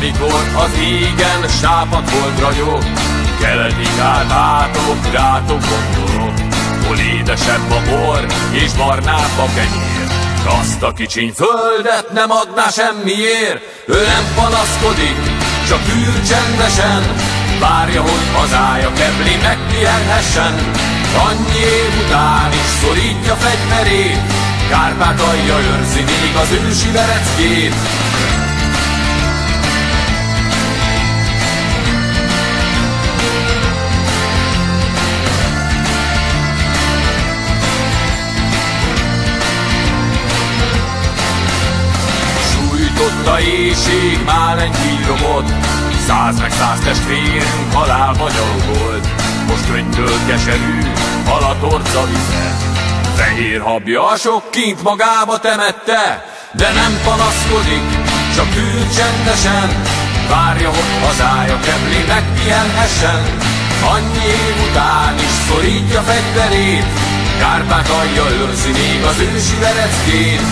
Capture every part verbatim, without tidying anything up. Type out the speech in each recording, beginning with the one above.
Amikor az égen sápadt volt ragyog, keletig állt átok, rátok gondolok. Hol édesebb a bor, és barnább a kenyér, s azt a kicsiny földet nem adná semmiért. Ő nem panaszkodik, csak ül csendesen, várja, hogy hazája kebli megpihenhessen. Annyi év után is szorítja fegyverét, Kárpátalja őrzi még az ősi vereckét. Sújtott a éjség, málen híromod, száz meg száz testvérünk halálba gyalogolt. Most könyvből keserű, hal a torca vize, fehér habja a sok kint magába temette. De nem panaszkodik, csak ül csendesen, várja, hogy hazája kebli megpihenhessen. Annyi év után is szorítja fegyverét, Kárpátalja őrzi még az ősi vereckét.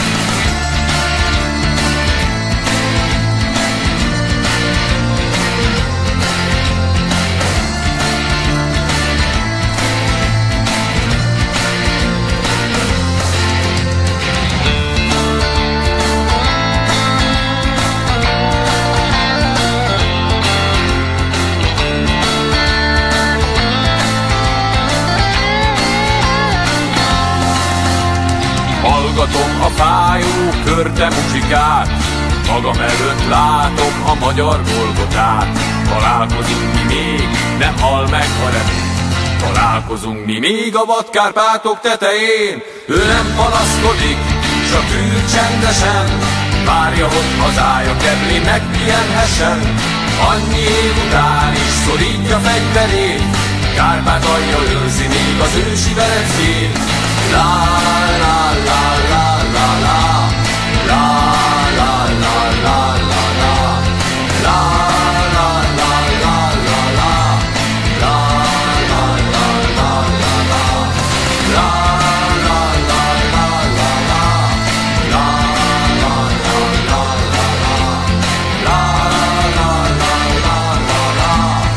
Hallgatom a fájó körte muzsikát, magam előtt látom a magyar Golgotát. Találkozunk mi még, nem hal meg a remény, találkozunk mi még a vad Kárpátok tetején. Ő nem panaszkodik, csak ül csendesen, várja, hogy hazája kebli megpihenhessen. Annyi év után is szorítja fegyverét, Kárpátalja őrzi még az ősi vereckét. La la la la la la, la la la la la la, la la la la la la, la la la la la la, la la la la la la, la la la la la la, la la la la la la,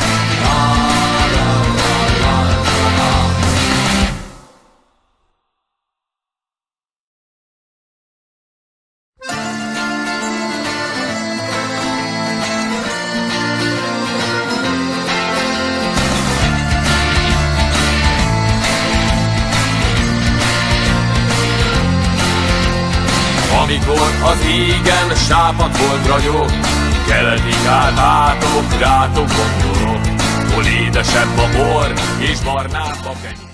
la la la la. Amikor az égen sápadt volt ragyog, keletig állt átok, rátok gondolok. Hol édesebb a bor, és barnább a kenyér.